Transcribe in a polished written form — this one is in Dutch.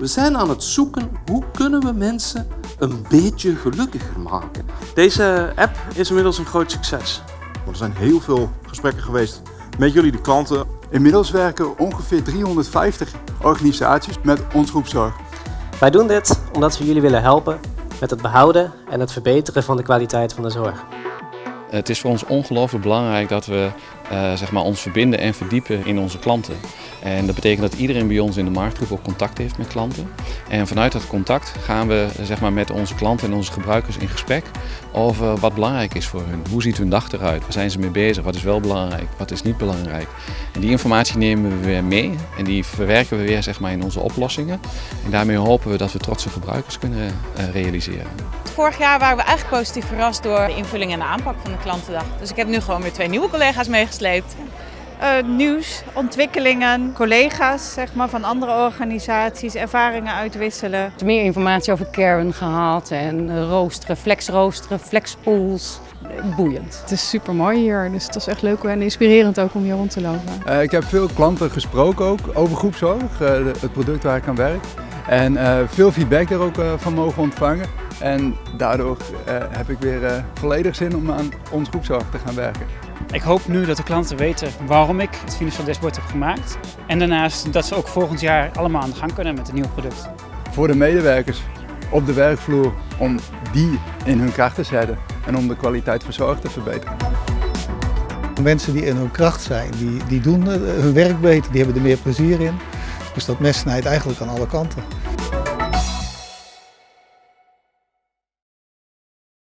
We zijn aan het zoeken hoe kunnen we mensen een beetje gelukkiger maken. Deze app is inmiddels een groot succes. Er zijn heel veel gesprekken geweest met jullie, de klanten. Inmiddels werken ongeveer 350 organisaties met ons groepszorg. Wij doen dit omdat we jullie willen helpen met het behouden en het verbeteren van de kwaliteit van de zorg. Het is voor ons ongelooflijk belangrijk dat we ons verbinden en verdiepen in onze klanten. En dat betekent dat iedereen bij ons in de marktgroep ook contact heeft met klanten. En vanuit dat contact gaan we met onze klanten en onze gebruikers in gesprek over wat belangrijk is voor hun. Hoe ziet hun dag eruit? Waar zijn ze mee bezig? Wat is wel belangrijk? Wat is niet belangrijk? En die informatie nemen we weer mee en die verwerken we weer in onze oplossingen. En daarmee hopen we dat we trotse gebruikers kunnen realiseren. Vorig jaar waren we eigenlijk positief verrast door de invulling en de aanpak van de klantendag. Dus ik heb nu gewoon weer 2 nieuwe collega's meegesleept. Nieuws, ontwikkelingen, collega's van andere organisaties, ervaringen uitwisselen. Meer informatie over Karen gehad en roosteren, flexpools. Boeiend. Het is super mooi hier, dus het was echt leuk en inspirerend ook om hier rond te lopen. Ik heb veel klanten gesproken ook over groepszorg, het product waar ik aan werk. En veel feedback er ook van mogen ontvangen. En daardoor heb ik weer volledig zin om aan ons groepszorg te gaan werken. Ik hoop nu dat de klanten weten waarom ik het Financial Dashboard heb gemaakt. En daarnaast dat ze ook volgend jaar allemaal aan de gang kunnen met het nieuwe product. Voor de medewerkers op de werkvloer om die in hun kracht te zetten en om de kwaliteit van zorg te verbeteren. Mensen die in hun kracht zijn, die doen hun werk beter, die hebben er meer plezier in. Dus dat mes snijdt eigenlijk aan alle kanten.